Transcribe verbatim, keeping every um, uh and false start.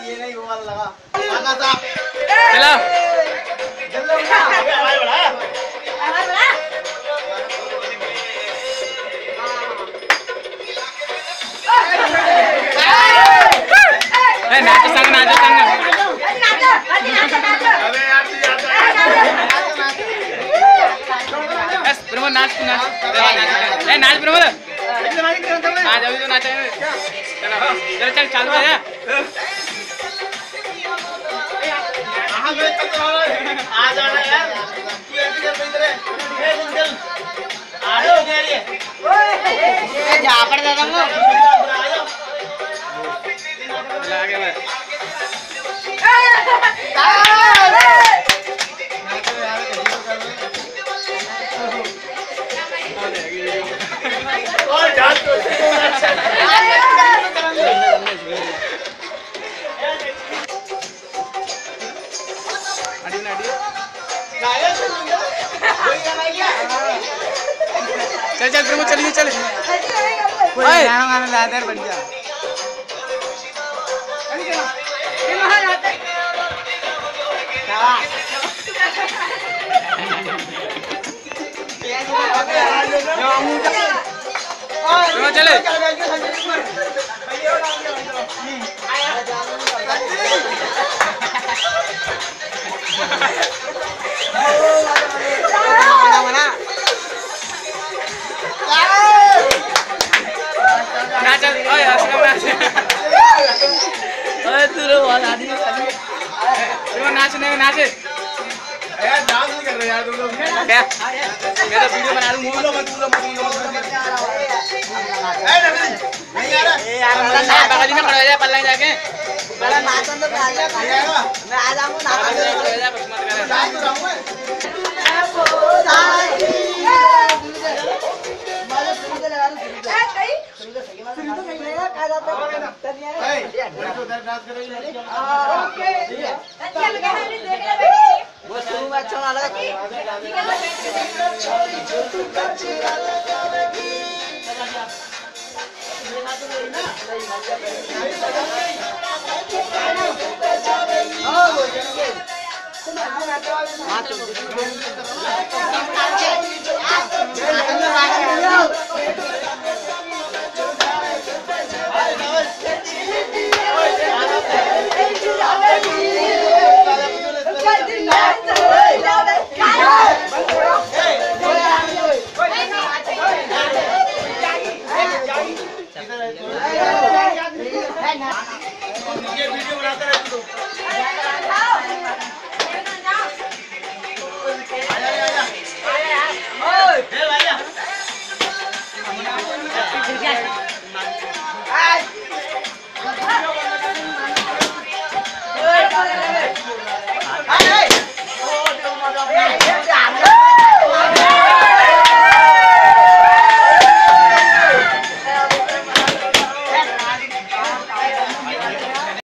ये नहीं वो वाला लगा आगा साहब चलो जल्दी उठा आवाज बढ़ा आवाज बढ़ा ए नाचो संग नाचो संग नाचो नाचो नाचो नाचो अबे यार तू जाता है बस प्रमोद नाच तू नाच ए नाच प्रमोद नाच अभी तो नाचा है चल चल चल चालू है हां मैं चल रहा हूं आ जाना यार तू ऐसे कर इधर ए चल आ जाओ गैरी ओए ए जा पर दादा वो आ जाओ चला आगे मैं और डांस तो अच्छा अड़ी ना अड़ी गाया चल कोई गाना क्या चल चल प्रमोद चलिए चल कोई गाना गाना दादर बन जा ये वहां जाते प्रमोद चले नाच ओए असलम नाच ओए तू रो वाला आदमी प्रमोद नाचने में नाचे यार डांस नहीं कर रहे यार तुम लोग क्या मैं तो वीडियो बना रहा हूं बोलो मत बोलो मत बोलो ए नहीं नहीं यार ए यार बगल में खड़ा हो जा पल्ला जाके बड़ा नाचन तो मैं आ जाऊंगा मैं आ जाऊंगा नाचन खड़ा हो जा कुछ मत कर डांस तो रहूं मैं ये वीडियो बनाता रहे तू